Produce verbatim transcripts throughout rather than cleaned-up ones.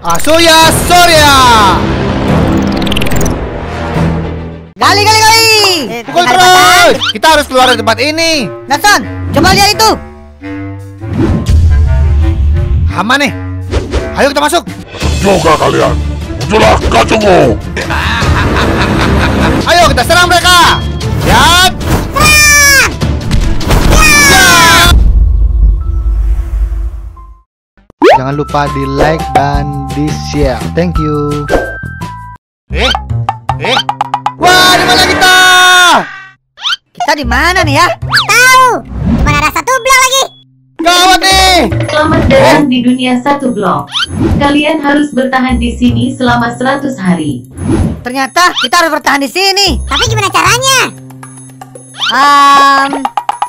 Asuya Surya. Gali, gali, gali. Pukul terus. Kita harus keluar dari tempat ini. Nathan, coba lihat itu. Aman nih. Ayo kita masuk. Juga kalian. Muncullah Kacungu. Ayo kita serang mereka. Lihat. Jangan lupa di like dan di share. Thank you. Eh, eh, wah, di mana kita? Kita di mana nih ya? Tahu. Cuma ada satu blok lagi. Gawat nih. Selamat datang di dunia satu blok. Kalian harus bertahan di sini selama seratus hari. Ternyata kita harus bertahan di sini. Tapi gimana caranya? Um,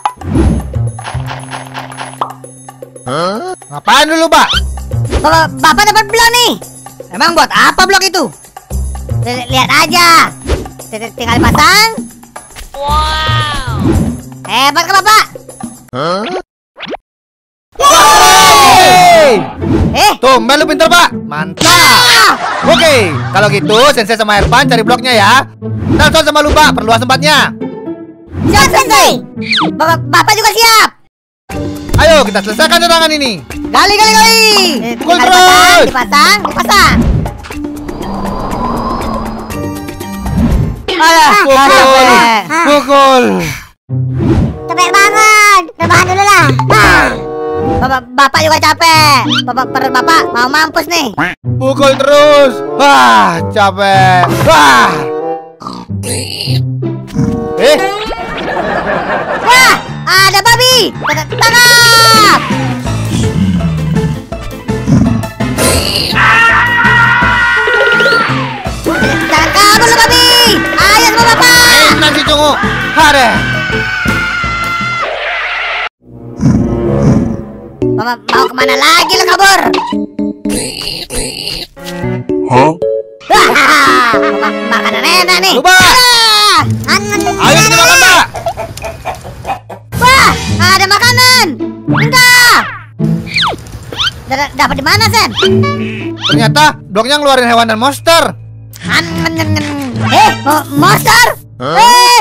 Ngapain dulu, Pak? Bapak, Bapak dapat blok nih. Emang buat apa blok itu? Lihat aja. Tinggal dipasang. Wow. Hebat kan Bapak? Huh? Hey! Eh, tuh, lu pinter, Pak. Mantap. Oke, kalau gitu Sensei sama Irfan cari bloknya ya. Nelson sama lu, Pak, perluas tempatnya. Siap, Sensei. Bapak, Bapak juga siap. Ayo kita selesaikan tantangan ini. Gali, gali, gali. Pukul Dipasang, terus. dipasang, dipasang. Alah, Pukul, pukul. Capek banget. Rebahan dulu lah. Ah. Bapak, Bapak juga capek. Bapak, perut Bapak mau mampus nih. Pukul terus. Wah, capek. Wah. Eh, Wah, ada babi. Tangkap. Jangan kabur lu babi. Ayo sama Bapak. enak si Cungu. Hare. Bapak mau kemana lagi lu kabur? Hah? Wah, Bapak makanan enak nih. Lupa. Ah, Ayo kita makan, Pak. wah, ada makanan. Minta. D- Dapat di mana, Sen? Ternyata bloknya ngeluarin hewan dan monster. Eh, mo- monster? Eh,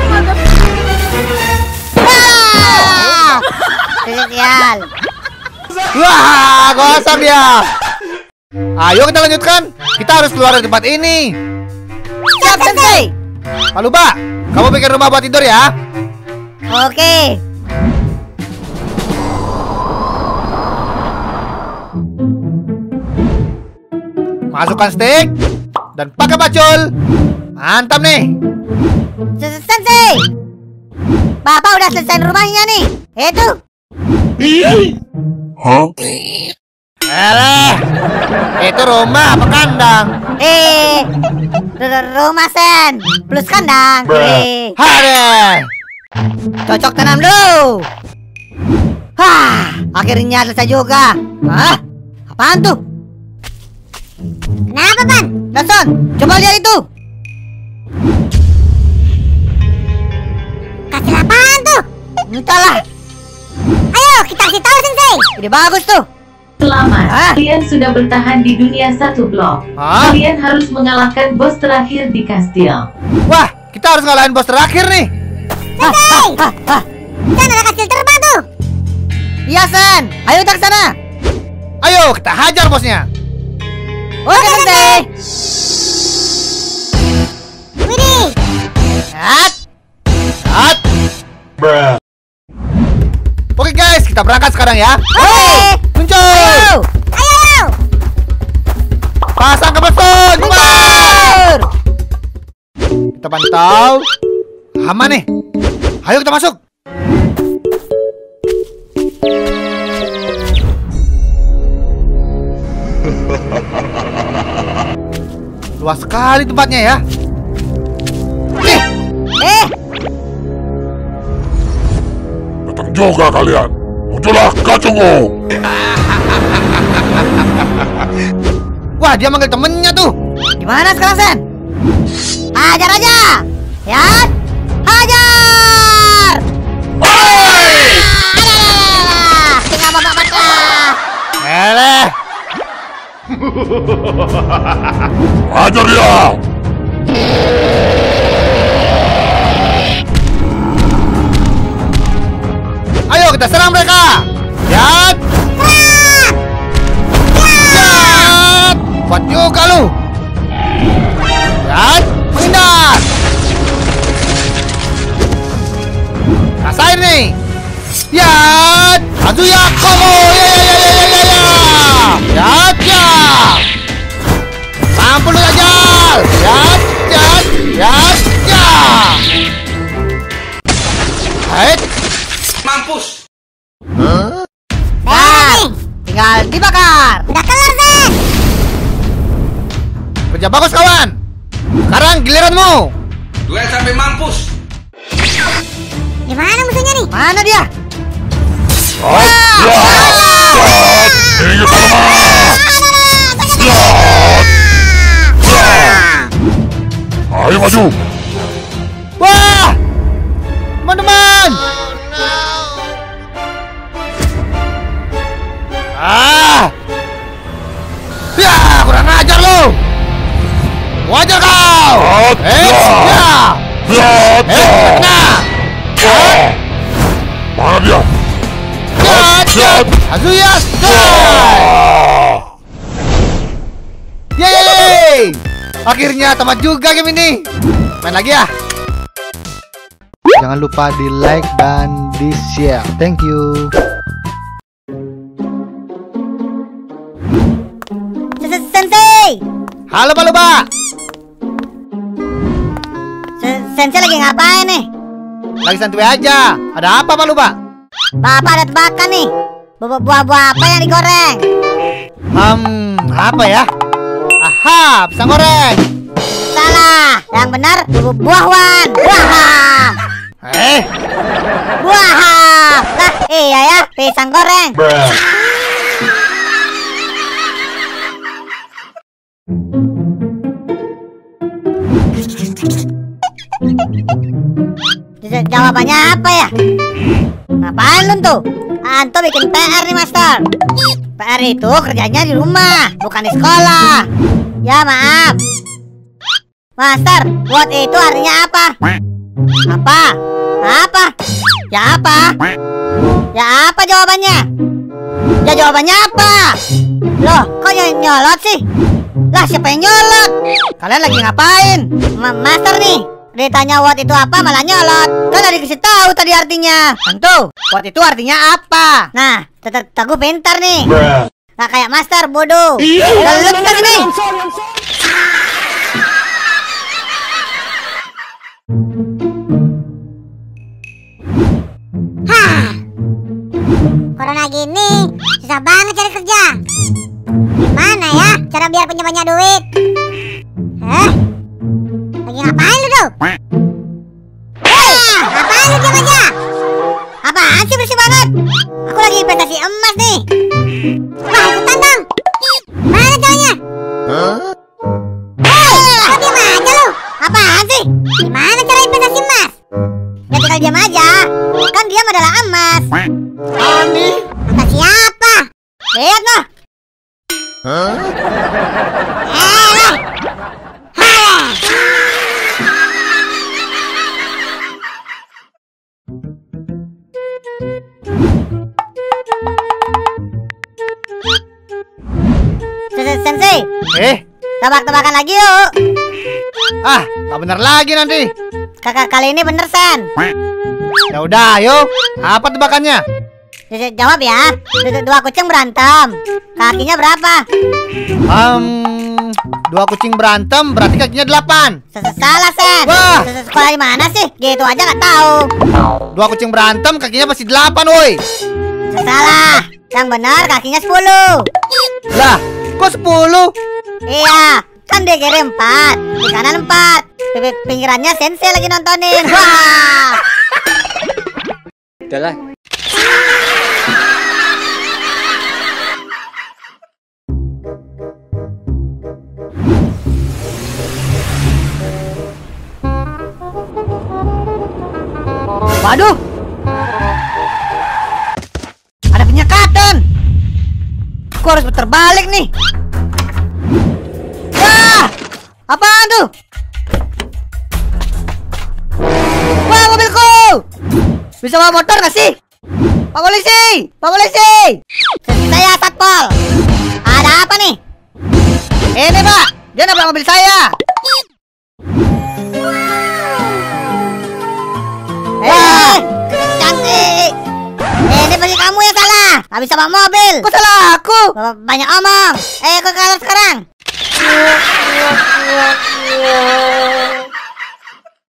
ah, sial. Wah, gosong dia. Ayo kita lanjutkan. Kita harus keluar dari tempat ini. Siap, Sensei. Pak Luba, kamu bikin rumah buat tidur ya. Oke. Masukkan stick dan pakai pacul. Mantap nih. S- Sensei. Bapak udah selesai rumahnya nih. Itu. Hah? Eleh, itu rumah apa kandang? Eh, r- r- rumah Sen plus kandang. Eh, Hare. cocok tanam dulu. Hah, akhirnya selesai juga. Hah? Apaan tuh? Kenapa, Pan? Nelson, coba lihat itu. Kasih apaan tuh? Entahlah. Ayo, kita kasih tahu, Sensei. Ide bagus tuh. Selamat, Ah. kalian sudah bertahan di dunia satu blok. Hah? Kalian harus mengalahkan bos terakhir di kastil. Wah, kita harus ngalahin bos terakhir nih. Sensei, Hah, hah. kan ada kastil terbang tuh. Iya, Sen. Ayo kita ke sana. Ayo kita hajar bosnya. Oke, Sensei. Widih. Hat. Hat. Oke guys, kita berangkat sekarang ya. Oke. Muncul. Ayo. Ayo, ayo. Pasang ke beton. Mundur. Kita pantau. Aman nih. Ayo kita masuk. Luas sekali tempatnya ya. Eh. Eh. Datang juga kalian. Muncullah Kacungu. Wah, dia manggil temennya tuh. Gimana sekarang, Sen? Hajar aja. Ya. Hajar. Ah, tinggal Bapak Bapak. Eleh. Hajar dia! Ayo kita serang mereka. Lihat. Lihat. Kuat juga lu. Lihat. Menghindar. Rasain nih. Lihat. Kazuya Komo. Ya ya ya ya ya ya. Lihat ya. Mampus lu aja. Lihat. Lihat. Lihat ya. Baik. Mampus. Nah, tinggal dibakar. Udah kelar, Zen. Kerja bagus kawan. Sekarang giliranmu. Duel sampai mampus. Di mana musuhnya nih? Mana dia? Lihat! Lihat! Ini sama! Lihat! Lihat! Ayo maju! Wah! Teman-teman! Ah! Ya, kurang ajar lu! Wajar kau! Eh, ya! Lihat! Eh, kena! Wah! Mana dia? Lihat, lihat! Kazuya Strike! Yeay! Akhirnya tamat juga game ini. Main lagi ya. Jangan lupa di like dan di share. Thank you. Sensei! Halo Pak Luba. Sensei lagi ngapain nih? Lagi santuy aja. Ada apa Pak Luba? Bapak ada tebakan nih. Buah-buah apa yang digoreng? Hmm, apa ya? Aha, pisang goreng. Salah. Yang benar buah-buahan. Wah. Eh, Wah. Lah, iya ya, pisang goreng. J- Jawabannya apa ya? Ngapain lu tuh? Anto bikin P R nih, Master. P R itu kerjanya di rumah, bukan di sekolah. Ya, maaf. Master, what itu artinya apa? Apa? Apa? Ya apa? Ya apa jawabannya? Ya jawabannya apa? Loh, kok ny- nyolot sih? Lah, siapa yang nyolot? Kalian lagi ngapain? Ma- Master nih, ditanya what itu apa malah nyolot. Kan tadi kasih tahu tadi artinya. Tentu, what itu artinya apa? Nah, tetap Teguh pintar nih. Nggak kayak Master, bodoh. Lalu kita sini. Hah. Corona gini, susah banget cari kerja. Gimana ya cara biar punya banyak duit? Hah? Lagi ngapain lu tuh? Hei, ngapain lu diam aja? Apaan sih bersih banget? Aku lagi investasi emas nih. Wah, ikutan dong. Mana caranya? Hei, kok diam aja lu? Apaan sih? Gimana cara investasi emas? Ya tinggal diam aja. Kan diam adalah emas. Ani. Kata siapa? Lihat noh. Eh, lah. Hah. Sensei, Eh, tebak-tebakan lagi yuk. ah, nggak bener lagi nanti. Kakak kali ini bener, Sen. Ya udah, ayo. Apa tebakannya? J- Jawab ya. Du- Dua kucing berantem. Kakinya berapa? Hmm, dua kucing berantem berarti kakinya delapan. S- Salah, Sen. Wah. S- Sekolah di mana sih? Gitu aja nggak tahu. Dua kucing berantem kakinya pasti delapan, woi. Salah. Yang benar kakinya sepuluh. Lah, kok sepuluh? Iya, kan dia kiri empat, di kanan empat. P- Pinggirannya Sensei lagi nontonin. Wah. Udahlah. Waduh. Ada penyekatan. Aku harus putar balik nih. Apaan tuh? Wah, mobilku! Bisa bawa motor nggak sih? Pak polisi! Pak polisi! Saya Satpol. Ada apa nih? Ini Pak, dia nabrak mobil saya. Eh, cantik. Ini pasti kamu yang salah. Gak bisa bawa mobil. Kok salah aku? Banyak omong. Eh, ke kamar sekarang.